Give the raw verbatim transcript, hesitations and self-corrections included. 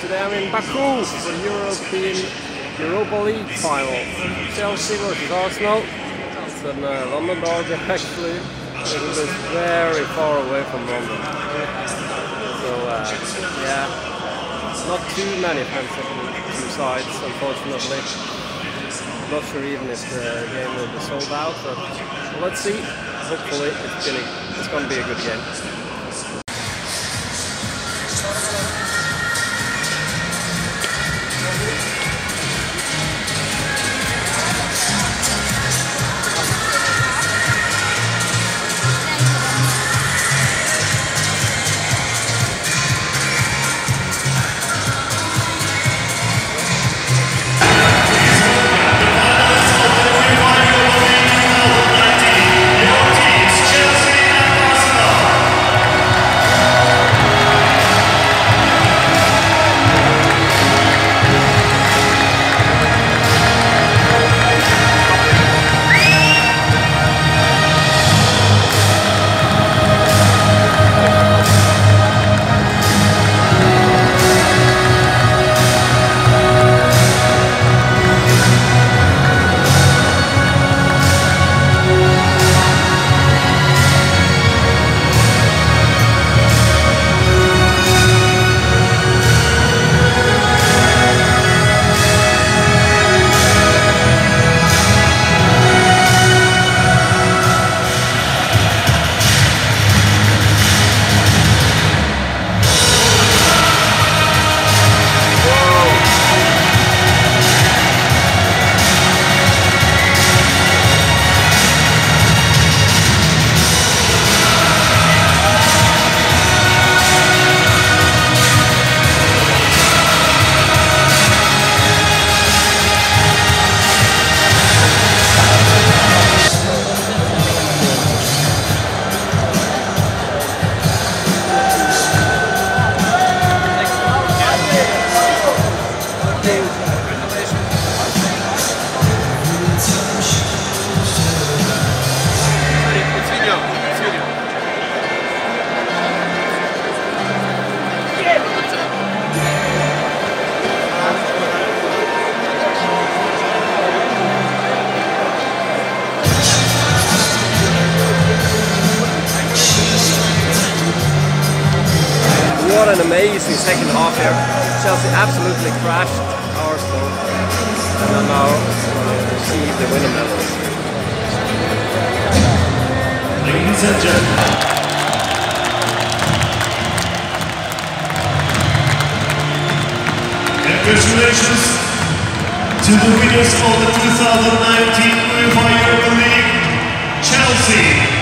Today I'm in Baku for the European Europa League final. Chelsea versus Arsenal. It's in uh, London derby actually. It is very far away from London. So uh, yeah, not too many fans on two sides, unfortunately. Not sure even if the game will be sold out, but let's see. Hopefully it's gonna it's gonna be a good game. What an amazing second half here. Chelsea absolutely crashed Arsenal and are now uh, receive the winner medal. Ladies and gentlemen, congratulations to the winners of the two thousand nineteen UEFA Europa League, Chelsea.